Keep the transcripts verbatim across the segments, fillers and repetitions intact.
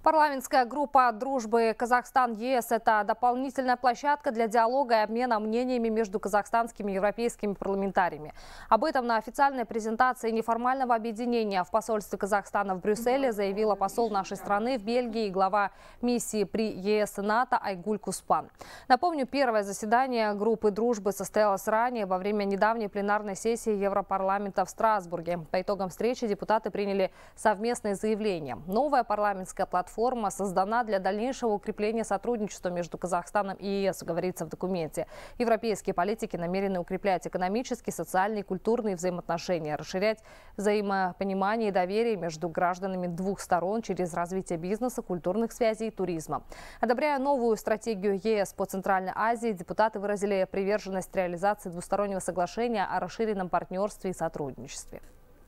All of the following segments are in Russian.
Парламентская группа дружбы Казахстан-ЕС – это дополнительная площадка для диалога и обмена мнениями между казахстанскими и европейскими парламентариями. Об этом на официальной презентации неформального объединения в посольстве Казахстана в Брюсселе заявила посол нашей страны в Бельгии и глава миссии при ЕС и НАТО Айгуль Куспан. Напомню, первое заседание группы дружбы состоялось ранее во время недавней пленарной сессии Европарламента в Страсбурге. По итогам встречи депутаты приняли совместное заявление. Новая парламентская платформа Форма создана для дальнейшего укрепления сотрудничества между Казахстаном и ЕС, говорится в документе. Европейские политики намерены укреплять экономические, социальные, культурные взаимоотношения, расширять взаимопонимание и доверие между гражданами двух сторон через развитие бизнеса, культурных связей и туризма. Одобряя новую стратегию ЕС по Центральной Азии, депутаты выразили приверженность реализации двустороннего соглашения о расширенном партнерстве и сотрудничестве.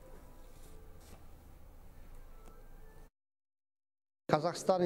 Казахстан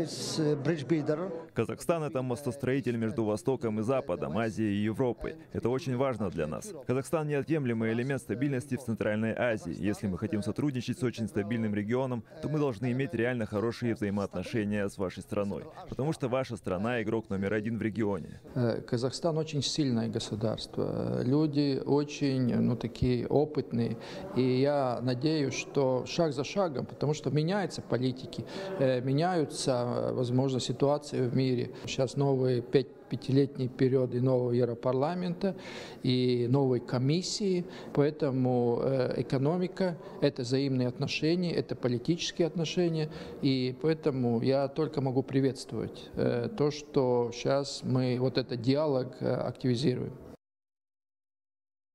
– это мостостроитель между Востоком и Западом, Азией и Европой. Это очень важно для нас. Казахстан – неотъемлемый элемент стабильности в Центральной Азии. Если мы хотим сотрудничать с очень стабильным регионом, то мы должны иметь реально хорошие взаимоотношения с вашей страной, потому что ваша страна – игрок номер один в регионе. Казахстан очень сильное государство. Люди очень, ну, такие опытные. И я надеюсь, что шаг за шагом, потому что меняются политики, меняются возможно, ситуации в мире. Сейчас новые пять пятилетние периоды нового Европарламента и новой комиссии. Поэтому экономика – это взаимные отношения, это политические отношения. И поэтому я только могу приветствовать то, что сейчас мы вот этот диалог активизируем.